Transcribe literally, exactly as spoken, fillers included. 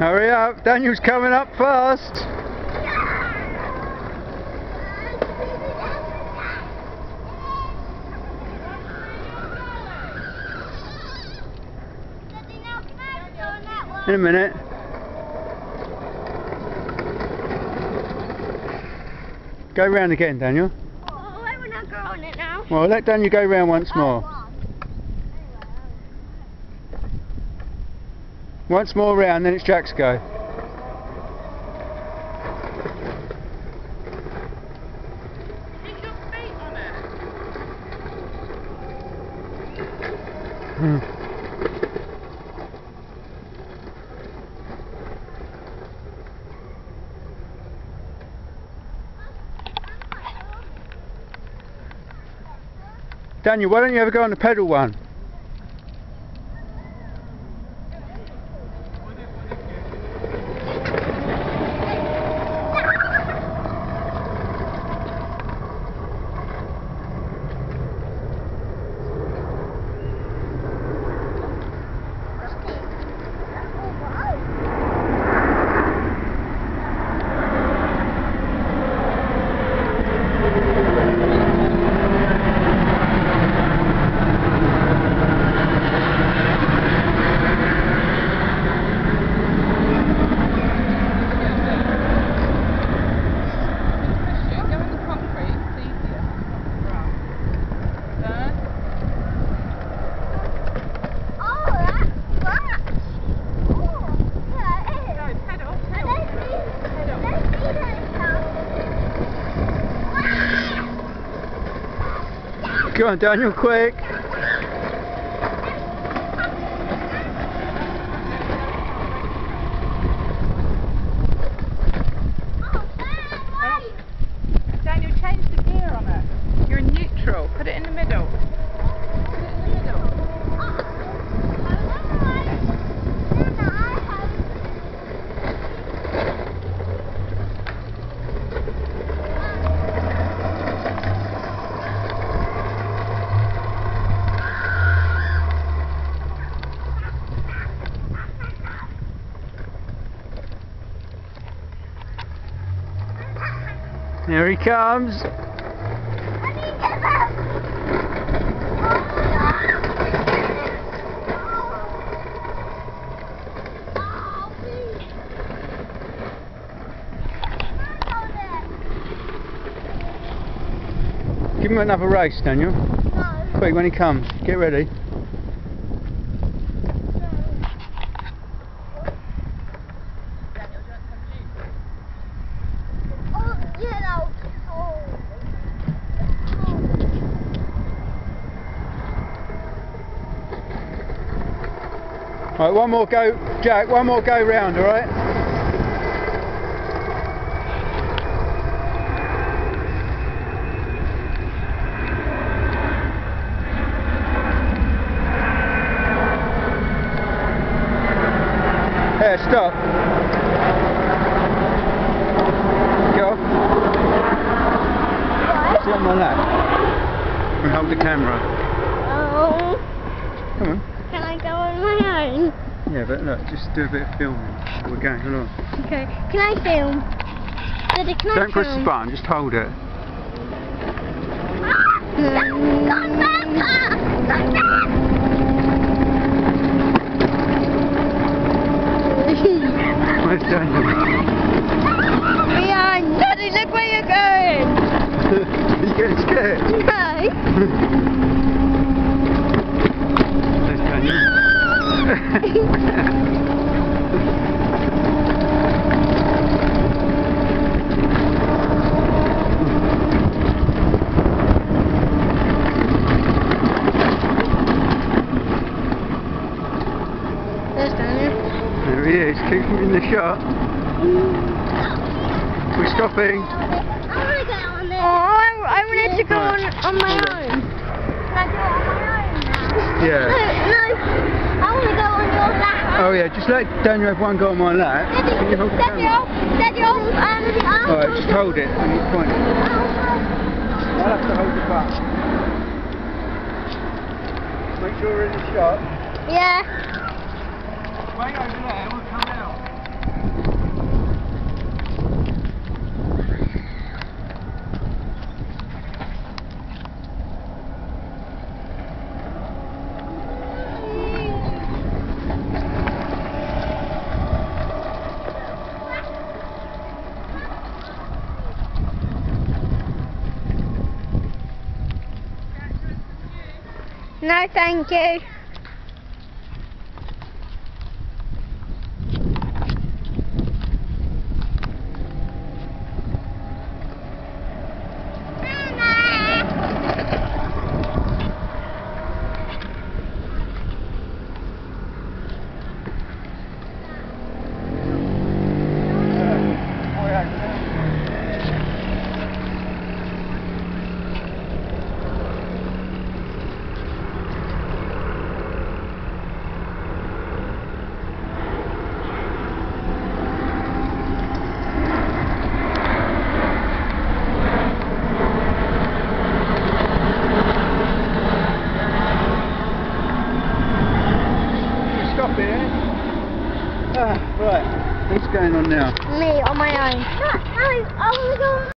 Hurry up, Daniel's coming up fast. In a minute. Go round again, Daniel. Oh, I want to go on it now. Well, let Daniel go round once more. Once more round, then it's Jack's go. Keep your feet on it. Hmm. Daniel, why don't you ever go on the pedal one? Go on, Daniel, quick! Daniel, change the gear on it. You're in neutral. Put it in the middle. Put it in the middle. Here he comes! Give him another race, Daniel. No. Quick, when he comes, get ready. Right, one more go, Jack, one more go round, alright? Here, stop. Go. Sit on my lap. And hold the camera. Oh. Come on. Can I go on my own? Yeah, but look, just do a bit of filming. We're going, hold on. Okay. Can I film? Daddy, can I Don't press the film? button, just hold it. Where's Daniel? Behind! Daddy, look where you're going! Are you getting scared? No! There's Daniel. There's Daniel. There he is, keep him in the shot. We're stopping. I want to go on there. Oh, I, I wanted to go on, on my own. Can I do it on my own now? Yeah. No, no. I want to go on your lap. Oh yeah, just let Daniel have one go on my lap. Daddy, Can you hold the Daddy, camera? I'll, Daddy, I'll, um, I'll Alright, just hold it and you point it. I'll have to hold the button. Make sure we're in the shot. Yeah. Wait over there, we'll come out. No, thank you. Stop it, eh? Ah, right, what's going on now? Me on my own. No, no, I want to go on.